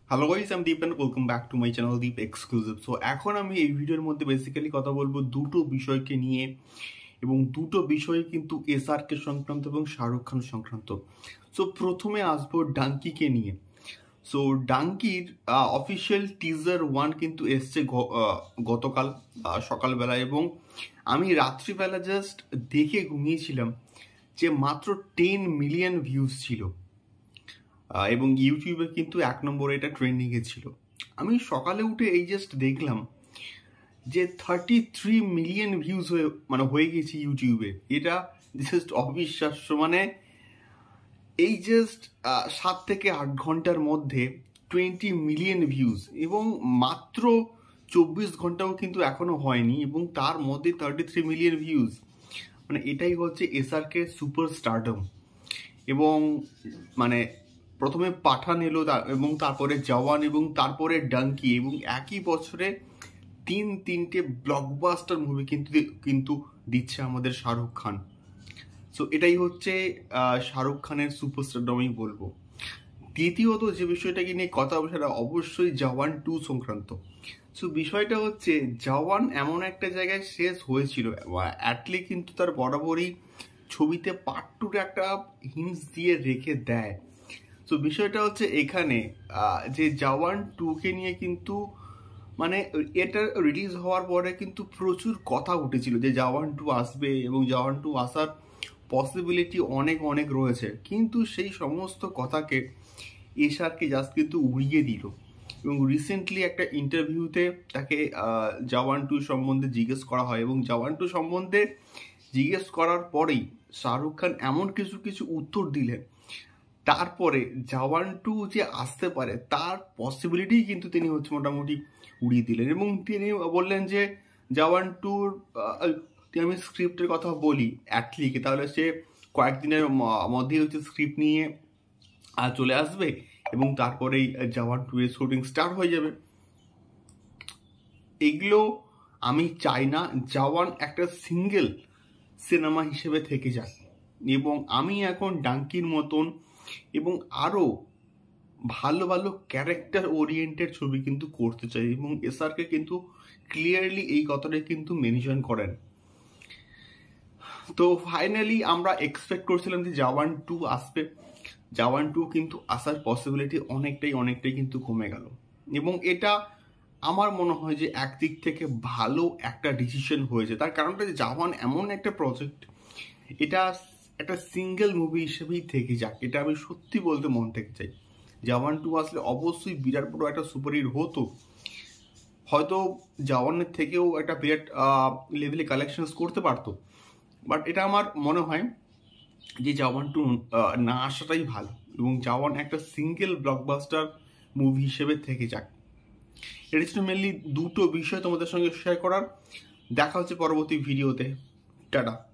Hello guys, আমি Deep and welcome back to my channel Deep exclusive. So এখন আমি এই ভিডিওর মধ্যে বেসিক্যালি কথা বলবো দুটো বিষয়কে নিয়ে, এবং দুটো বিষয় কিন্তু এসআরকে সংক্রান্ত এবং শাহরুখ খান সংক্রান্ত। সো প্রথমে আসবো ডাঙ্কিকে নিয়ে। সো ডাঙ্কির অফিসিয়াল টিজার 1 কিন্তু এসছে গতকাল সকালবেলা, এবং আমি রাত্রিবেলা জাস্ট দেখে ঘুমিয়েছিলাম যে মাত্র 10 মিলিয়ন ভিউজ ছিল, এবং ইউটিউবে কিন্তু 1 নম্বরে এটা ট্রেন্ডিংয়ে ছিল। আমি সকালে উঠে এই জাস্ট দেখলাম যে 33 মিলিয়ন ভিউজ হয়ে গেছে ইউটিউবে। এটা জাস্ট অবিশ্বাস্য। এই জাস্ট 7 থেকে 8 ঘন্টার মধ্যে 20 মিলিয়ন ভিউজ, এবং মাত্র 24 ঘন্টাও কিন্তু এখনো হয়নি, এবং তার মধ্যে 33 মিলিয়ন ভিউজ। এটাই হচ্ছে এসআরকে সুপার স্টারডম। এবং প্রথমে পাঠান এলো, এবং তারপরে জওয়ান, এবং তারপরে ডাঙ্কি, এবং একই বছরে তিনটে ব্লকবাস্টার মুভি কিন্তু দিচ্ছে আমাদের শাহরুখ খান। সো এটাই হচ্ছে শাহরুখ খানের সুপারস্টারডম আমি বলবো। দ্বিতীয়ত যে বিষয়টাকে নিয়ে কথা হবে সেটা অবশ্যই জওয়ান 2 সংক্রান্ত। সো বিষয়টা হচ্ছে জওয়ান এমন একটা জায়গায় শেষ হয়েছিল, অ্যাটলি কিন্তু তার বরাবরই ছবিতে পার্ট 2 একটা হিন্টস দিয়ে রেখে দেয়। তো বিষয়টা হচ্ছে এখানে যে জওয়ান 2কে নিয়ে কিন্তু এটা রিলিজ হওয়ার পরে কিন্তু প্রচুর কথা উঠেছিল যে জওয়ান 2 আসবে, এবং জওয়ান 2 আসার পসিবিলিটি অনেক রয়েছে। কিন্তু সেই সমস্ত কথাকে এসআরকে জাস্ট কিন্তু উড়িয়ে দিল। এবং রিসেন্টলি একটা ইন্টারভিউতে তাকে জওয়ান 2 সম্বন্ধে জিজ্ঞেস করা হয়, এবং জওয়ান 2 সম্বন্ধে জিজ্ঞেস করার পরেই শাহরুখ খান এমন কিছু উত্তর দিলেন, তারপরে জওয়ান 2 যে আসতে পারে তার পসিবিলিটি কিন্তু তিনি মোটামুটি উড়িয়ে দিলেন। এবং তিনি বললেন যে জওয়ান 2 আমি স্ক্রিপ্টের কথা বলি অ্যাটলিকে, তাহলে সে কয়েকদিনের মধ্যেই স্ক্রিপ্ট নিয়ে চলে আসবে, এবং তারপরেই জওয়ান 2 এর শুটিং স্টার্ট হয়ে যাবে। এগুলো আমি চাই না। জওয়ান একটা সিঙ্গেল সিনেমা হিসেবে থেকে যাক, এবং আমি এখন ডাঙ্কির মতন এবং আরো ভালো ক্যারেক্টার ওরিয়েন্টেড ছবি কিন্তু করতে চাই, এবং এসআরকে কিন্তু ক্লিয়ারলি এই কথাটাই কিন্তু মেনশন করেন। তো ফাইনালি আমরা এক্সপেক্ট করছিলাম যে জওয়ান 2 আসবে। জওয়ান 2 কিন্তু আসার পসিবিলিটি অনেকটাই কিন্তু কমে গেল, এবং এটা আমার মনে হয় যে একদিক থেকে ভালো একটা ডিসিশন হয়েছে। তার কারণটা যে জওয়ান এমন একটা প্রজেক্ট, এটা একটা সিঙ্গেল মুভি হিসেবেই থেকে যাক, এটা আমি সত্যি বলতে মন থেকে চাই। জওয়ান 2 আসলে অবশ্যই বিরাট বড় একটা সুপারহিট হতো, হয়তো জওয়ানের থেকেও একটা বিরাট লেভেলে কালেকশনস করতে পারতো। বাট এটা আমার মনে হয় যে জওয়ান 2 না আসাটাই ভালো, এবং জওয়ান একটা সিঙ্গেল ব্লকবাস্টার মুভি হিসেবে থেকে যাক। এটা ছিল মেনলি দুটো বিষয় তোমাদের সঙ্গে শেয়ার করার। দেখা হচ্ছে পরবর্তী ভিডিওতে। টাটা।